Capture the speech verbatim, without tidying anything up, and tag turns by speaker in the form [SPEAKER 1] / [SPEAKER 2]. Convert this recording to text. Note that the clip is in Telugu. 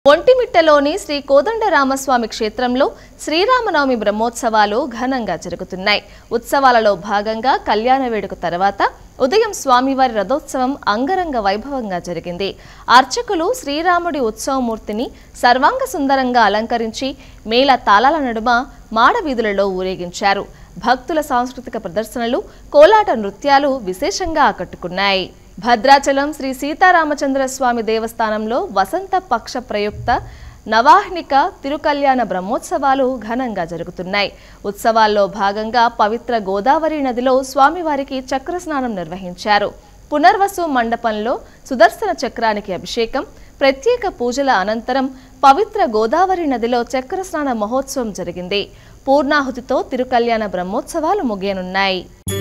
[SPEAKER 1] ఒంటిమిట్టలోని శ్రీ కోదండరామస్వామి క్షేత్రంలో శ్రీరామనవమి బ్రహ్మోత్సవాలు ఘనంగా జరుగుతున్నాయి. ఉత్సవాలలో భాగంగా కళ్యాణ వేడుక తర్వాత ఉదయం స్వామివారి రథోత్సవం అంగరంగ వైభవంగా జరిగింది. అర్చకులు శ్రీరాముడి ఉత్సవమూర్తిని సర్వాంగ సుందరంగా అలంకరించి మేళ తాళాల నడుమ మాడవీధులలో ఊరేగించారు. భక్తుల సాంస్కృతిక ప్రదర్శనలు, కోలాట నృత్యాలు విశేషంగా ఆకట్టుకున్నాయి. భద్రాచలం శ్రీ సీతారామచంద్ర స్వామి దేవస్థానంలో వసంత పక్ష ప్రయుక్త నవాహ్నిక తిరుకల్యాణ బ్రహ్మోత్సవాలు ఘనంగా జరుగుతున్నాయి. ఉత్సవాల్లో భాగంగా పవిత్ర గోదావరి నదిలో స్వామివారికి చక్ర స్నానం నిర్వహించారు. పునర్వసు మండపంలో సుదర్శన చక్రానికి అభిషేకం, ప్రత్యేక పూజల అనంతరం పవిత్ర గోదావరి నదిలో చక్ర స్నాన మహోత్సవం జరిగింది. పూర్ణాహుతితో తిరుకల్యాణ బ్రహ్మోత్సవాలు ముగియనున్నాయి.